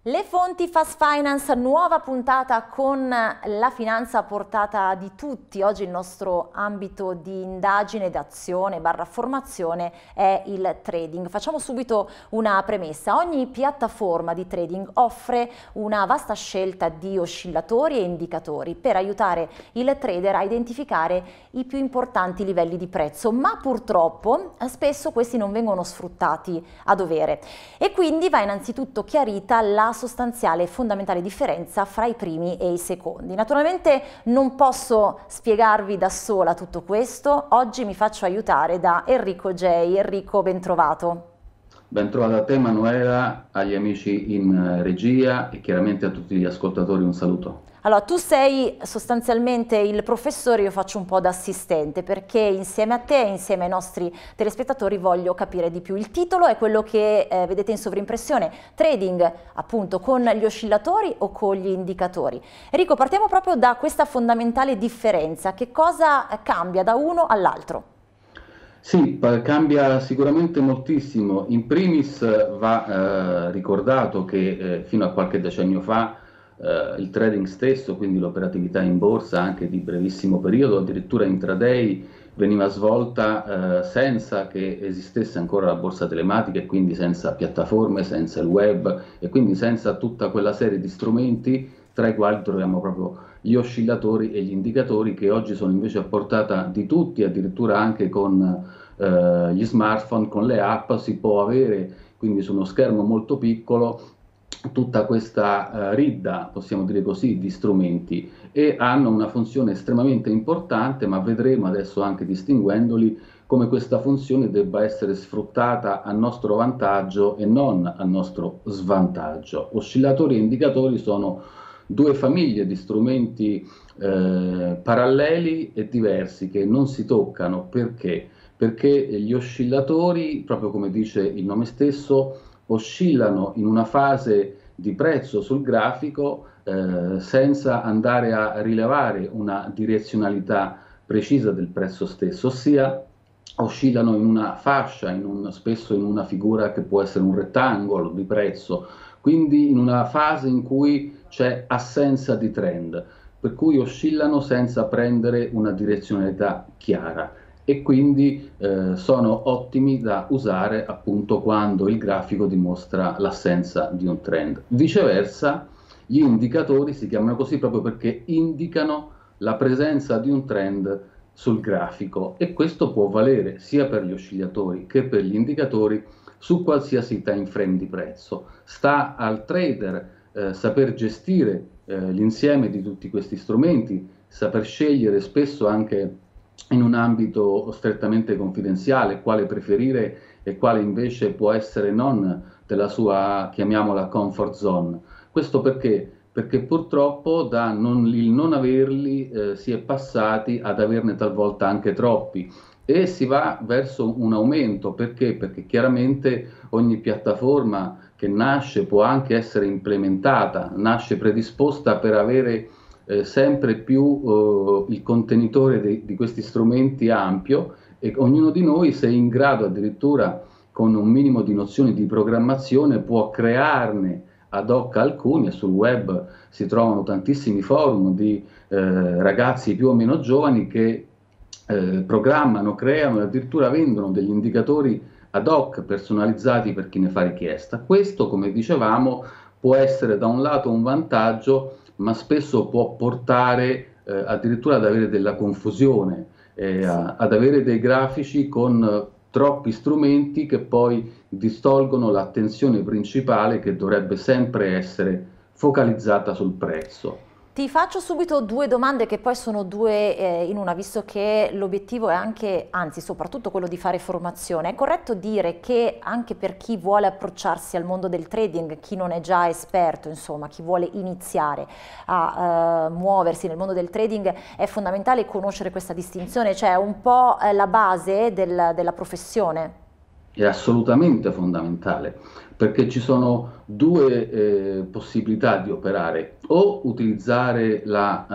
Le fonti Fast Finance, nuova puntata con la finanza a portata di tutti. Oggi il nostro ambito di indagine ed azione barra formazione è il trading. Facciamo subito una premessa. Ogni piattaforma di trading offre una vasta scelta di oscillatori e indicatori per aiutare il trader a identificare i più importanti livelli di prezzo, ma purtroppo spesso questi non vengono sfruttati a dovere e quindi va innanzitutto chiarita la sostanziale e fondamentale differenza fra i primi e i secondi. Naturalmente non posso spiegarvi da sola tutto questo, oggi mi faccio aiutare da Enrico J. Enrico, ben trovato. Ben trovata a te Manuela, agli amici in regia e chiaramente a tutti gli ascoltatori un saluto. Allora, tu sei sostanzialmente il professore, io faccio un po' da assistente perché insieme a te, insieme ai nostri telespettatori voglio capire di più. Il titolo è quello che vedete in sovrimpressione, trading appunto con gli oscillatori o con gli indicatori. Enrico, partiamo proprio da questa fondamentale differenza, che cosa cambia da uno all'altro? Sì, cambia sicuramente moltissimo. In primis va ricordato che fino a qualche decennio fa il trading stesso, quindi l'operatività in borsa anche di brevissimo periodo, addirittura intraday, veniva svolta senza che esistesse ancora la borsa telematica e quindi senza piattaforme, senza il web e quindi senza tutta quella serie di strumenti tra i quali troviamo proprio gli oscillatori e gli indicatori che oggi sono invece a portata di tutti, addirittura anche con gli smartphone, con le app si può avere quindi su uno schermo molto piccolo tutta questa ridda, possiamo dire così, di strumenti e hanno una funzione estremamente importante, ma vedremo adesso anche distinguendoli come questa funzione debba essere sfruttata a nostro vantaggio e non a nostro svantaggio. Oscillatori e indicatori sono due famiglie di strumenti paralleli e diversi che non si toccano. Perché? Perché gli oscillatori, proprio come dice il nome stesso, oscillano in una fase di prezzo sul grafico senza andare a rilevare una direzionalità precisa del prezzo stesso, ossia oscillano in una fascia, spesso in una figura che può essere un rettangolo di prezzo, quindi in una fase in cui c'è assenza di trend, per cui oscillano senza prendere una direzionalità chiara e quindi sono ottimi da usare appunto quando il grafico dimostra l'assenza di un trend. Viceversa, gli indicatori si chiamano così proprio perché indicano la presenza di un trend sul grafico e questo può valere sia per gli oscillatori che per gli indicatori su qualsiasi time frame di prezzo. Sta al trader saper gestire l'insieme di tutti questi strumenti, saper scegliere spesso anche in un ambito strettamente confidenziale quale preferire e quale invece può essere non della sua, chiamiamola, comfort zone. Questo perché? Perché purtroppo il non averli si è passati ad averne talvolta anche troppi e si va verso un aumento. Perché? Perché chiaramente ogni piattaforma che nasce può anche essere implementata, nasce predisposta per avere sempre più il contenitore di questi strumenti ampio e ognuno di noi, se è in grado addirittura con un minimo di nozioni di programmazione, può crearne ad hoc alcuni e sul web si trovano tantissimi forum di ragazzi più o meno giovani che programmano, creano e addirittura vendono degli indicatori ad hoc personalizzati per chi ne fa richiesta. Questo, come dicevamo, può essere da un lato un vantaggio, ma spesso può portare addirittura ad avere della confusione, ad avere dei grafici con troppi strumenti che poi distolgono l'attenzione principale che dovrebbe sempre essere focalizzata sul prezzo. Ti faccio subito due domande che poi sono due in una, visto che l'obiettivo è anche, anzi soprattutto quello di fare formazione. È corretto dire che anche per chi vuole approcciarsi al mondo del trading, chi non è già esperto, insomma, chi vuole iniziare a muoversi nel mondo del trading, è fondamentale conoscere questa distinzione, cioè un po' la base della professione? È assolutamente fondamentale perché ci sono due possibilità di operare: o utilizzare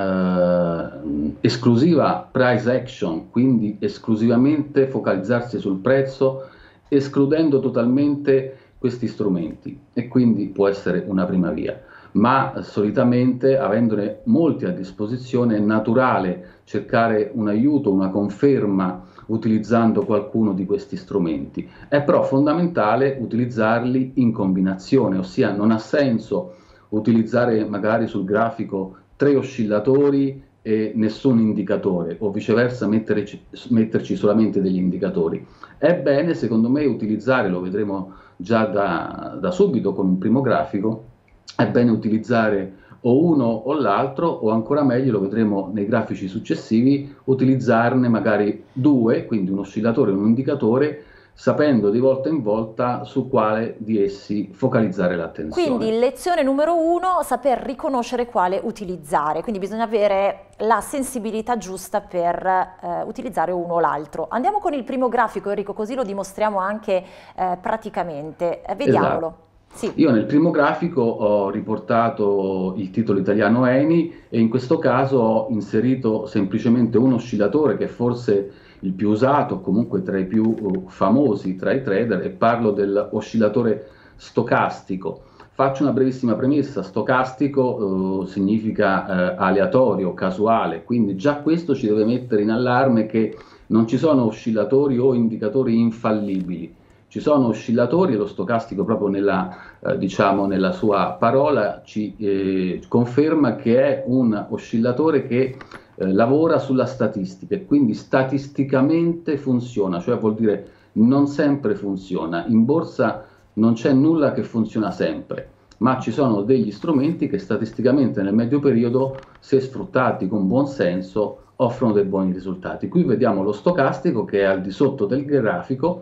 la esclusiva price action, quindi esclusivamente focalizzarsi sul prezzo, escludendo totalmente questi strumenti, e quindi può essere una prima via. Ma solitamente, avendone molti a disposizione, è naturale cercare un aiuto, una conferma utilizzando qualcuno di questi strumenti. È però fondamentale utilizzarli in combinazione, ossia non ha senso utilizzare magari sul grafico 3 oscillatori e nessun indicatore, o viceversa metterci solamente degli indicatori. È bene, secondo me, utilizzare, lo vedremo già da subito con un primo grafico, è bene utilizzare o uno o l'altro, o ancora meglio, lo vedremo nei grafici successivi, utilizzarne magari 2, quindi un oscillatore e un indicatore, sapendo di volta in volta su quale di essi focalizzare l'attenzione. Quindi lezione numero 1, saper riconoscere quale utilizzare, quindi bisogna avere la sensibilità giusta per utilizzare uno o l'altro. Andiamo con il primo grafico, Enrico, così lo dimostriamo anche praticamente. Vediamolo. Esatto. Sì. Io nel primo grafico ho riportato il titolo italiano ENI, e in questo caso ho inserito semplicemente un oscillatore che è forse il più usato, comunque tra i più famosi tra i trader, e parlo dell'oscillatore stocastico. Faccio una brevissima premessa: stocastico significa aleatorio, casuale, quindi già questo ci deve mettere in allarme che non ci sono oscillatori o indicatori infallibili. Ci sono oscillatori, e lo stocastico proprio diciamo, nella sua parola ci conferma che è un oscillatore che lavora sulla statistica, e quindi statisticamente funziona, cioè vuol dire non sempre funziona. In borsa non c'è nulla che funziona sempre, ma ci sono degli strumenti che statisticamente nel medio periodo, se sfruttati con buon senso, offrono dei buoni risultati. Qui vediamo lo stocastico che è al di sotto del grafico,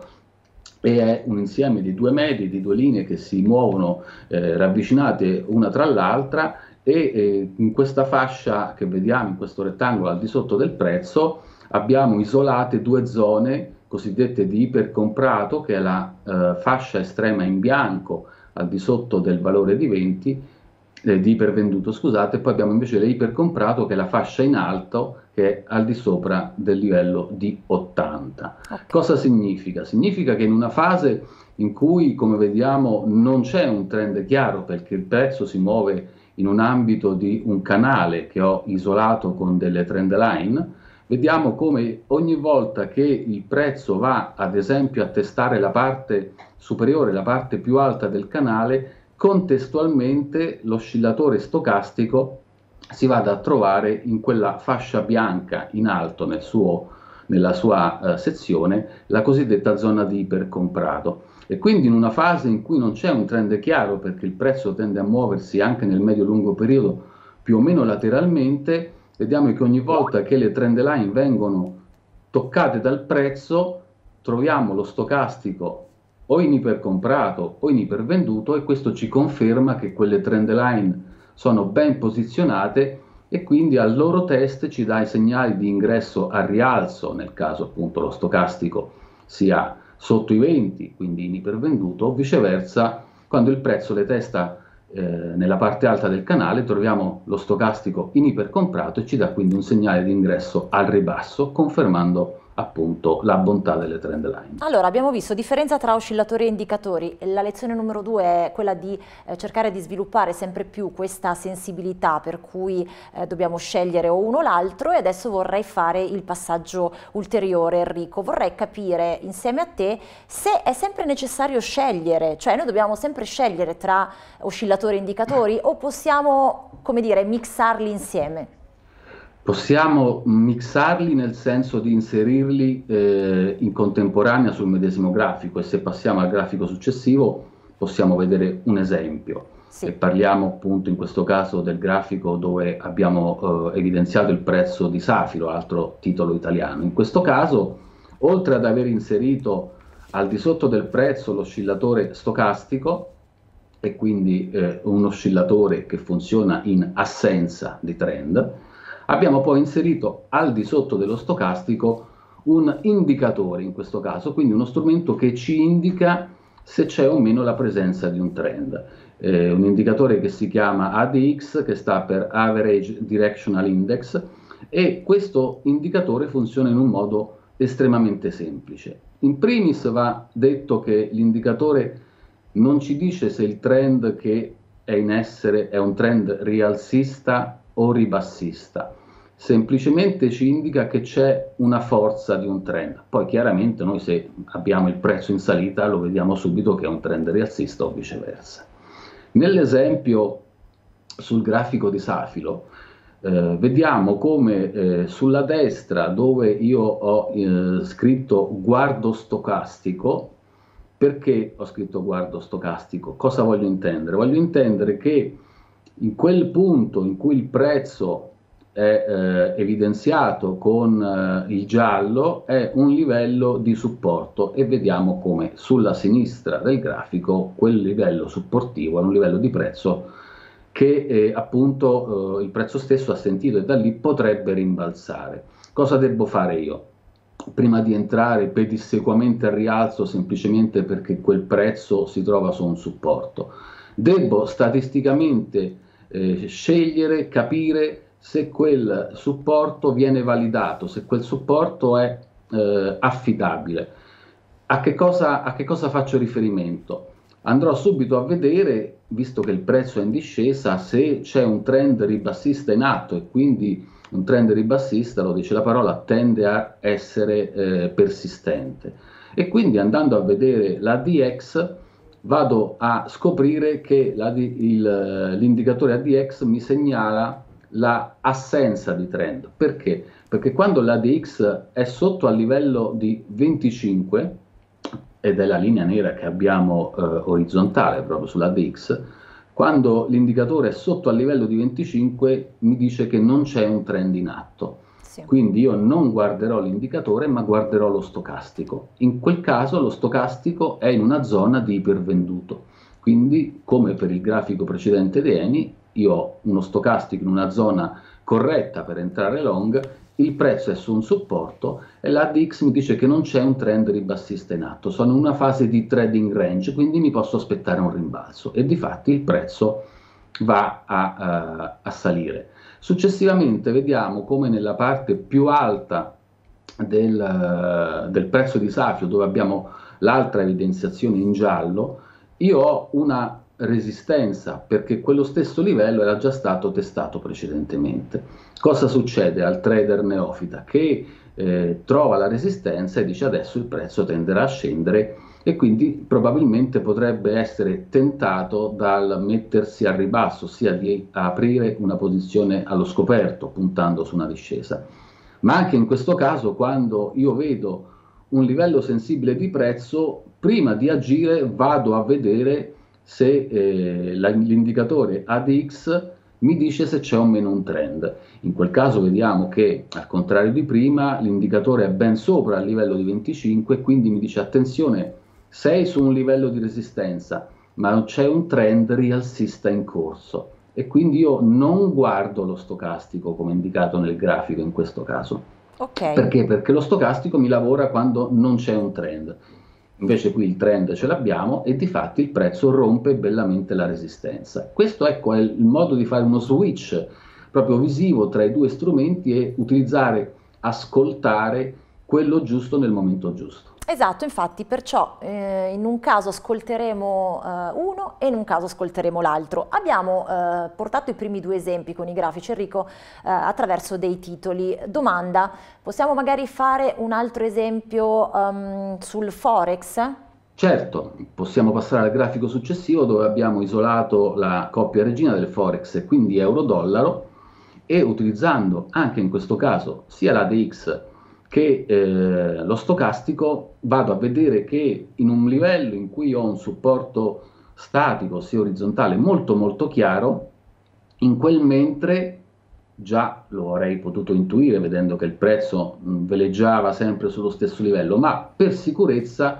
e è un insieme di due medie, di due linee che si muovono ravvicinate una tra l'altra, e in questa fascia che vediamo, in questo rettangolo al di sotto del prezzo, abbiamo isolate due zone cosiddette di ipercomprato, che è la fascia estrema in bianco al di sotto del valore di 20, di ipervenduto, scusate, e poi abbiamo invece l'ipercomprato, che è la fascia in alto, che è al di sopra del livello di 80. Okay. Cosa significa? Significa che in una fase in cui, come vediamo, non c'è un trend chiaro, perché il prezzo si muove in un ambito di un canale che ho isolato con delle trend line, vediamo come ogni volta che il prezzo va, ad esempio, a testare la parte superiore, la parte più alta del canale, contestualmente l'oscillatore stocastico si vada a trovare in quella fascia bianca in alto nella sua sezione, la cosiddetta zona di ipercomprato. E quindi in una fase in cui non c'è un trend chiaro, perché il prezzo tende a muoversi anche nel medio-lungo periodo più o meno lateralmente, vediamo che ogni volta che le trend line vengono toccate dal prezzo, troviamo lo stocastico o in ipercomprato o in ipervenduto, e questo ci conferma che quelle trend line sono ben posizionate, e quindi al loro test ci dà i segnali di ingresso al rialzo, nel caso appunto lo stocastico sia sotto i 20, quindi in ipervenduto, o viceversa, quando il prezzo le testa nella parte alta del canale, troviamo lo stocastico in ipercomprato, e ci dà quindi un segnale di ingresso al ribasso, confermando appunto la bontà delle trend line. Allora, abbiamo visto differenza tra oscillatori e indicatori. La lezione numero 2 è quella di cercare di sviluppare sempre più questa sensibilità, per cui dobbiamo scegliere o uno o l'altro, e adesso vorrei fare il passaggio ulteriore, Enrico. Vorrei capire insieme a te se è sempre necessario scegliere, cioè noi dobbiamo sempre scegliere tra oscillatori e indicatori, o possiamo, come dire, mixarli insieme? Possiamo mixarli nel senso di inserirli in contemporanea sul medesimo grafico, e se passiamo al grafico successivo possiamo vedere un esempio. Sì. E parliamo appunto in questo caso del grafico dove abbiamo evidenziato il prezzo di Safilo, altro titolo italiano. In questo caso, oltre ad aver inserito al di sotto del prezzo l'oscillatore stocastico, e quindi un oscillatore che funziona in assenza di trend, abbiamo poi inserito al di sotto dello stocastico un indicatore, in questo caso, quindi uno strumento che ci indica se c'è o meno la presenza di un trend. Un indicatore che si chiama ADX, che sta per Average Directional Index, e questo indicatore funziona in un modo estremamente semplice. In primis va detto che l'indicatore non ci dice se il trend che è in essere è un trend rialzista o ribassista, semplicemente ci indica che c'è una forza di un trend. Poi chiaramente noi, se abbiamo il prezzo in salita, lo vediamo subito che è un trend rialzista o viceversa. Nell'esempio sul grafico di Safilo, vediamo come sulla destra, dove io ho scritto guardo stocastico. Perché ho scritto guardo stocastico? Cosa voglio intendere? Voglio intendere che in quel punto in cui il prezzo è evidenziato con il giallo è un livello di supporto, e vediamo come sulla sinistra del grafico quel livello supportivo è un livello di prezzo che appunto il prezzo stesso ha sentito, e da lì potrebbe rimbalzare. Cosa devo fare io? Prima di entrare pedissequamente al rialzo semplicemente perché quel prezzo si trova su un supporto? Devo statisticamente scegliere, capire se quel supporto viene validato, se quel supporto è affidabile. A che cosa faccio riferimento? Andrò subito a vedere, visto che il prezzo è in discesa, se c'è un trend ribassista in atto, e quindi un trend ribassista, lo dice la parola, tende a essere persistente. E quindi, andando a vedere la DX, vado a scoprire che l'indicatore ADX mi segnala l'assenza di trend. Perché? Perché quando l'ADX è sotto al livello di 25, ed è la linea nera che abbiamo orizzontale proprio sulla DX, quando l'indicatore è sotto al livello di 25 mi dice che non c'è un trend in atto. Sì. Quindi io non guarderò l'indicatore, ma guarderò lo stocastico. In quel caso lo stocastico è in una zona di ipervenduto. Quindi, come per il grafico precedente di Eni, io ho uno stocastico in una zona corretta per entrare long, il prezzo è su un supporto e l'ADX mi dice che non c'è un trend ribassista in atto, sono in una fase di trading range, quindi mi posso aspettare un rimbalzo, e difatti il prezzo va a salire. Successivamente vediamo come nella parte più alta del prezzo di Safilo, dove abbiamo l'altra evidenziazione in giallo, io ho una resistenza, perché quello stesso livello era già stato testato precedentemente. Cosa succede al trader neofita? Che trova la resistenza e dice adesso il prezzo tenderà a scendere, e quindi probabilmente potrebbe essere tentato dal mettersi al ribasso, ossia di aprire una posizione allo scoperto puntando su una discesa. Ma anche in questo caso, quando io vedo un livello sensibile di prezzo, prima di agire vado a vedere se l'indicatore ADX mi dice se c'è o meno un trend. In quel caso vediamo che, al contrario di prima, l'indicatore è ben sopra il livello di 25, quindi mi dice attenzione, sei su un livello di resistenza, ma c'è un trend rialzista in corso, e quindi io non guardo lo stocastico come indicato nel grafico in questo caso. Okay. Perché? Perché lo stocastico mi lavora quando non c'è un trend. Invece qui il trend ce l'abbiamo, e difatti il prezzo rompe bellamente la resistenza. Questo, ecco, è il modo di fare uno switch proprio visivo tra i due strumenti e utilizzare, ascoltare quello giusto nel momento giusto. Esatto, infatti, perciò in un caso ascolteremo uno e in un caso ascolteremo l'altro. Abbiamo portato i primi due esempi con i grafici, Enrico, attraverso dei titoli. Domanda, possiamo magari fare un altro esempio sul Forex? Certo, possiamo passare al grafico successivo, dove abbiamo isolato la coppia regina del Forex, e quindi euro-dollaro, e utilizzando anche in questo caso sia l'ADX che lo stocastico, vado a vedere che in un livello in cui ho un supporto statico, sia orizzontale, molto molto chiaro, in quel mentre già lo avrei potuto intuire vedendo che il prezzo veleggiava sempre sullo stesso livello, ma per sicurezza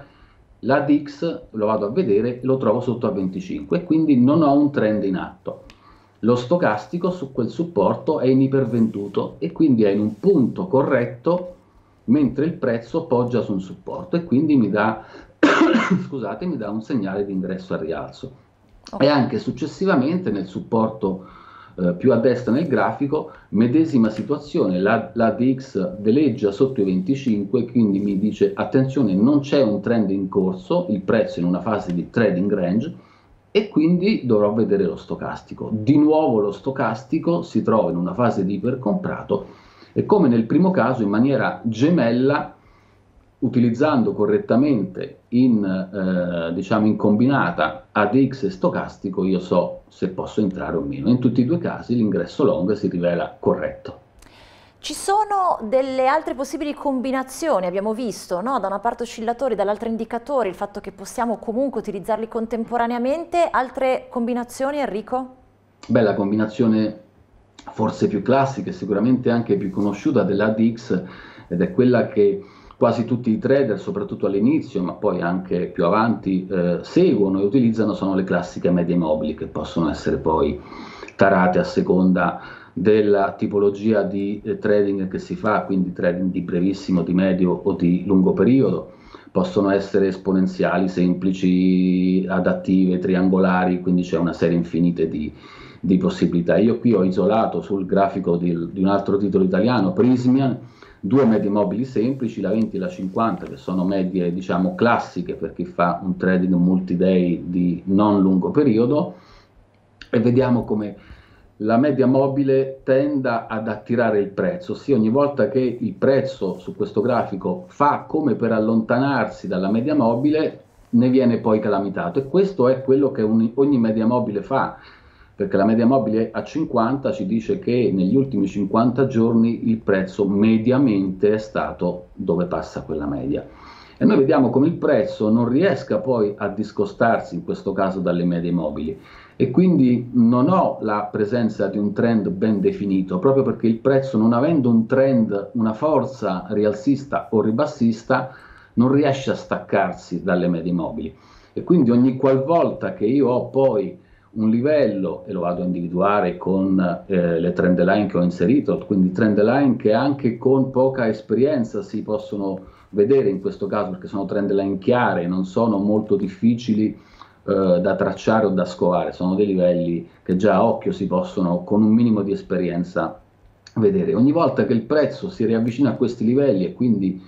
l'ADX lo vado a vedere e lo trovo sotto a 25, e quindi non ho un trend in atto. Lo stocastico su quel supporto è in ipervenduto, e quindi è in un punto corretto mentre il prezzo poggia su un supporto, e quindi mi dà, scusate, mi dà un segnale di ingresso al rialzo. Okay. E anche successivamente nel supporto più a destra nel grafico, medesima situazione, la DX veleggia sotto i 25, quindi mi dice attenzione, non c'è un trend in corso, il prezzo è in una fase di trading range e quindi dovrò vedere lo stocastico. Di nuovo lo stocastico si trova in una fase di ipercomprato e come nel primo caso in maniera gemella, utilizzando correttamente diciamo in combinata ADX e stocastico, io so se posso entrare o meno. In tutti e due i casi l'ingresso long si rivela corretto. Ci sono delle altre possibili combinazioni, abbiamo visto, no? Da una parte oscillatori, dall'altra indicatori, il fatto che possiamo comunque utilizzarli contemporaneamente. Altre combinazioni, Enrico? Beh, la combinazione forse più classica e sicuramente anche più conosciuta dell'ADX, ed è quella che quasi tutti i trader, soprattutto all'inizio, ma poi anche più avanti, seguono e utilizzano, sono le classiche medie mobili, che possono essere poi tarate a seconda della tipologia di trading che si fa, quindi trading di brevissimo, di medio o di lungo periodo. Possono essere esponenziali, semplici, adattive, triangolari, quindi c'è una serie infinita di possibilità. Io qui ho isolato sul grafico di un altro titolo italiano, Prismian, due medie mobili semplici, la 20 e la 50, che sono medie diciamo classiche per chi fa un trading multi-day di non lungo periodo, e vediamo come la media mobile tenda ad attirare il prezzo, ossia ogni volta che il prezzo su questo grafico fa come per allontanarsi dalla media mobile, ne viene poi calamitato, e questo è quello che ogni media mobile fa, perché la media mobile a 50 ci dice che negli ultimi 50 giorni il prezzo mediamente è stato dove passa quella media. E noi vediamo come il prezzo non riesca poi a discostarsi, in questo caso, dalle medie mobili, e quindi non ho la presenza di un trend ben definito, proprio perché il prezzo, non avendo un trend, una forza rialzista o ribassista, non riesce a staccarsi dalle medie mobili. E quindi ogni qualvolta che io ho poi un livello, e lo vado a individuare con le trend line che ho inserito, quindi trend line che anche con poca esperienza si possono vedere in questo caso, perché sono trend line chiare, non sono molto difficili da tracciare o da scovare, sono dei livelli che già a occhio si possono, con un minimo di esperienza, vedere. Ogni volta che il prezzo si riavvicina a questi livelli e quindi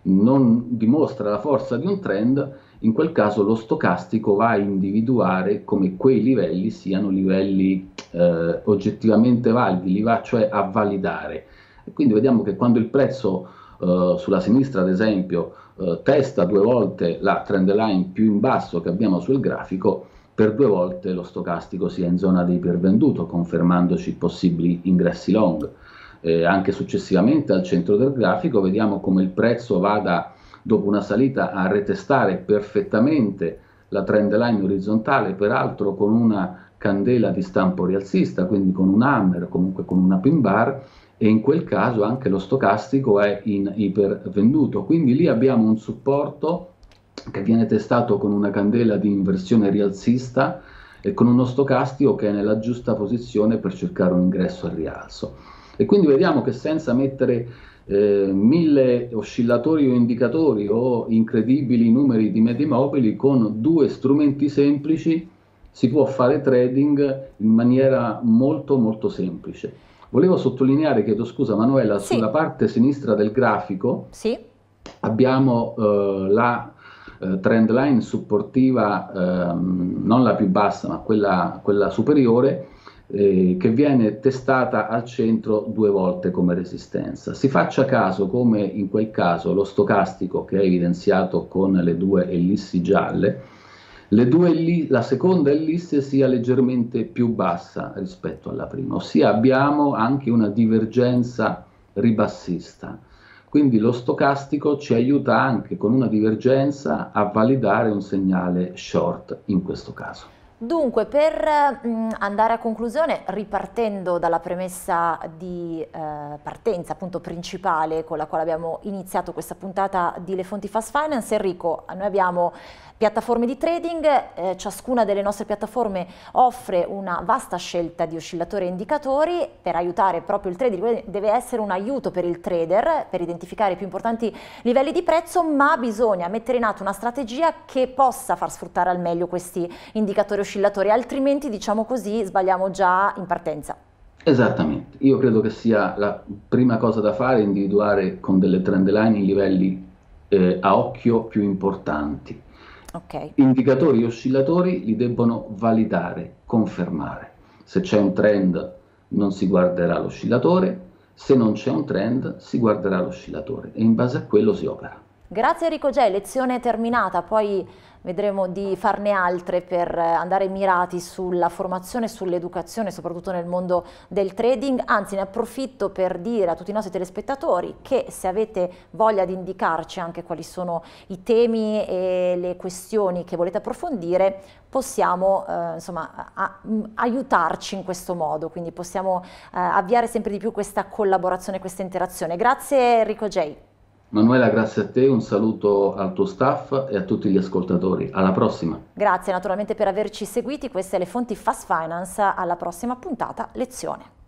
non dimostra la forza di un trend, in quel caso lo stocastico va a individuare come quei livelli siano livelli oggettivamente validi, li va cioè a validare. E quindi vediamo che quando il prezzo sulla sinistra, ad esempio, testa due volte la trend line più in basso che abbiamo sul grafico, per due volte lo stocastico sia in zona di ipervenduto, confermandoci possibili ingressi long. Anche successivamente al centro del grafico vediamo come il prezzo vada, dopo una salita, a retestare perfettamente la trend line orizzontale, peraltro con una candela di stampo rialzista, quindi con un hammer, comunque con una pin bar, e in quel caso anche lo stocastico è in ipervenduto. Quindi lì abbiamo un supporto che viene testato con una candela di inversione rialzista e con uno stocastico che è nella giusta posizione per cercare un ingresso al rialzo. E quindi vediamo che senza mettere 1000 oscillatori o indicatori o incredibili numeri di medie mobili, con due strumenti semplici si può fare trading in maniera molto molto semplice. Volevo sottolineare, chiedo scusa Manuela, Sì. sulla parte sinistra del grafico Sì. abbiamo la trend line supportiva, non la più bassa ma quella superiore, che viene testata al centro due volte come resistenza. Si faccia caso come in quel caso lo stocastico, che è evidenziato con le due ellissi gialle, la seconda ellisse sia leggermente più bassa rispetto alla prima, ossia abbiamo anche una divergenza ribassista. Quindi lo stocastico ci aiuta anche con una divergenza a validare un segnale short in questo caso. Dunque, per andare a conclusione, ripartendo dalla premessa di partenza appunto principale con la quale abbiamo iniziato questa puntata di Le Fonti Fast Finance, Enrico, noi abbiamo piattaforme di trading, ciascuna delle nostre piattaforme offre una vasta scelta di oscillatori e indicatori per aiutare proprio il trader. Deve essere un aiuto per il trader per identificare i più importanti livelli di prezzo, ma bisogna mettere in atto una strategia che possa far sfruttare al meglio questi indicatori oscillatori, altrimenti, diciamo così, sbagliamo già in partenza. Esattamente, io credo che sia la prima cosa da fare individuare con delle trend line i livelli a occhio più importanti. Ok. Indicatori oscillatori li debbono validare, confermare. Se c'è un trend non si guarderà l'oscillatore, se non c'è un trend si guarderà l'oscillatore e in base a quello si opera. Grazie Enrico Gei, lezione terminata, poi vedremo di farne altre per andare mirati sulla formazione e sull'educazione, soprattutto nel mondo del trading. Anzi, ne approfitto per dire a tutti i nostri telespettatori che se avete voglia di indicarci anche quali sono i temi e le questioni che volete approfondire, possiamo insomma, aiutarci in questo modo, quindi possiamo avviare sempre di più questa collaborazione, questa interazione. Grazie Enrico Gei. Manuela, grazie a te, un saluto al tuo staff e a tutti gli ascoltatori. Alla prossima. Grazie naturalmente per averci seguiti, queste le fonti Fast Finance, alla prossima puntata lezione.